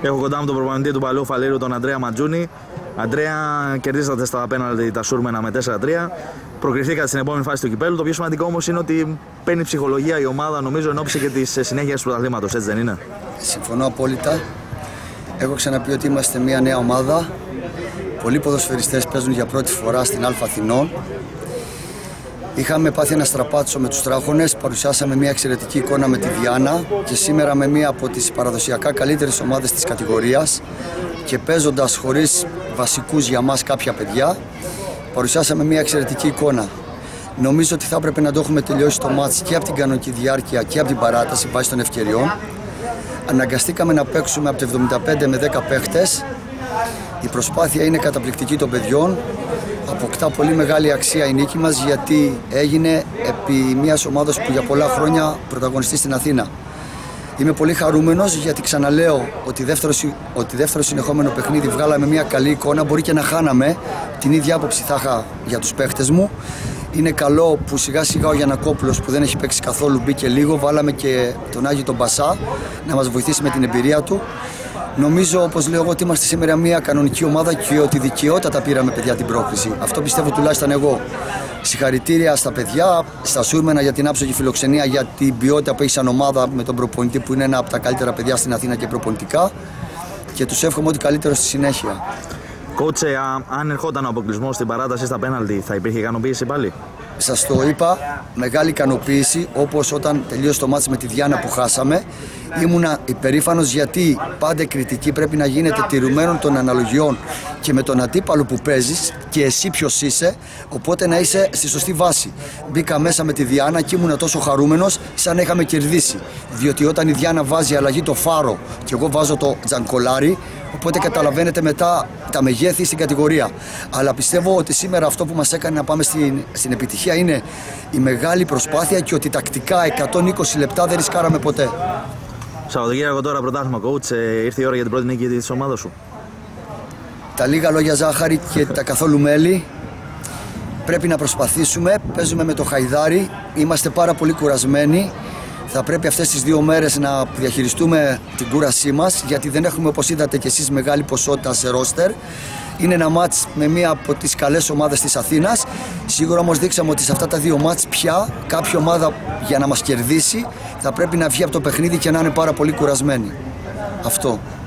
Έχω κοντά μου τον προπονητή του παλαιού Φαλήρου, τον Αντρέα Ματζούνη. Αντρέα, κερδίσατε στα πέναλτι τα σούρμενα με 4-3. Προκριθήκατε στην επόμενη φάση του κυπέλου. Το πιο σημαντικό όμως είναι ότι παίρνει ψυχολογία η ομάδα, νομίζω, εν ώψη και της συνέχειας του πρωταθλήματος, έτσι δεν είναι? Συμφωνώ απόλυτα. Έχω ξαναπεί ότι είμαστε μια νέα ομάδα. Πολλοί ποδοσφαιριστές παίζουν για πρώτη φορά στην Α' Αθηνών. Είχαμε πάθει ένα στραπάτσο με τους Τράχονες, παρουσιάσαμε μια εξαιρετική εικόνα με τη Διάνα και σήμερα με μια από τις παραδοσιακά καλύτερες ομάδες της κατηγορίας και παίζοντας χωρίς βασικούς για μας κάποια παιδιά, παρουσιάσαμε μια εξαιρετική εικόνα. Νομίζω ότι θα έπρεπε να το έχουμε τελειώσει το μάτς και από την κανονική διάρκεια και από την παράταση βάσει των ευκαιριών. Αναγκαστήκαμε να παίξουμε από το 75 με 10 παίχτες. Η προσπάθεια είναι καταπληκτική των παιδιών. Αποκτά πολύ μεγάλη αξία η νίκη μας γιατί έγινε επί μιας ομάδας που για πολλά πρωταγωνιστεί στην Αθήνα. Είμαι πολύ χαρούμενος γιατί ξαναλέω ότι δεύτερο συνεχόμενο παιχνίδι βγάλαμε μια καλή εικόνα. Μπορεί και να χάναμε, την ίδια άποψη θα είχα για τους παίχτες μου. Είναι καλό που σιγά σιγά ο Γιαννακόπουλος που δεν έχει παίξει καθόλου μπήκε λίγο. Βάλαμε και τον Άγιο τον Μπασά να μας βοηθήσει με την εμπειρία του. Νομίζω, όπως λέω εγώ, ότι είμαστε σήμερα μια κανονική ομάδα και ότι δικαιότατα πήραμε παιδιά την πρόκριση. Αυτό πιστεύω τουλάχιστον εγώ. Συγχαρητήρια στα παιδιά, στα σούρμενα για την άψογη φιλοξενία, για την ποιότητα που έχει σαν ομάδα με τον προπονητή που είναι ένα από τα καλύτερα παιδιά στην Αθήνα και προπονητικά. Και τους εύχομαι ό,τι καλύτερο στη συνέχεια. Κότσε, αν ερχόταν ο αποκλεισμός στην παράταση στα πέναλτι, θα υπήρχε ικανοποίηση πάλι? Σας το είπα, μεγάλη ικανοποίηση, όπως όταν τελείωσε το μάτς με τη Διάνα που χάσαμε. Ήμουνα υπερήφανος γιατί πάντα η κριτική πρέπει να γίνεται τηρουμένων των αναλογιών και με τον αντίπαλο που παίζεις και εσύ ποιος είσαι, οπότε να είσαι στη σωστή βάση. Μπήκα μέσα με τη Διάνα και ήμουνα τόσο χαρούμενος σαν να είχαμε κερδίσει. Διότι όταν η Διάνα βάζει αλλαγή το Φάρο και εγώ βάζω το Τζανκολάρι, οπότε καταλαβαίνετε μετά τα μεγέθη στην κατηγορία. Αλλά πιστεύω ότι σήμερα αυτό που μας έκανε να πάμε στην επιτυχία είναι η μεγάλη προσπάθεια και ότι τακτικά 120 λεπτά δεν ρισκάραμε ποτέ. Σαββατοκύριακο τώρα πρωτάθλημα, coach. Ήρθε η ώρα για την πρώτη νίκη της ομάδας σου. Τα λίγα λόγια ζάχαρη και τα καθόλου μέλι. Πρέπει να προσπαθήσουμε. Παίζουμε με το Χαϊδάρι. Είμαστε πάρα πολύ κουρασμένοι. Θα πρέπει αυτές τις 2 μέρες να διαχειριστούμε την κούρασή μας, γιατί δεν έχουμε, όπως είδατε και εσείς, μεγάλη ποσότητα σε ρόστερ. Είναι ένα μάτς με μία από τις καλές ομάδες της Αθήνας. Σίγουρα όμως δείξαμε ότι σε αυτά τα 2 μάτς πια κάποια ομάδα για να μας κερδίσει θα πρέπει να βγει από το παιχνίδι και να είναι πάρα πολύ κουρασμένη. Αυτό.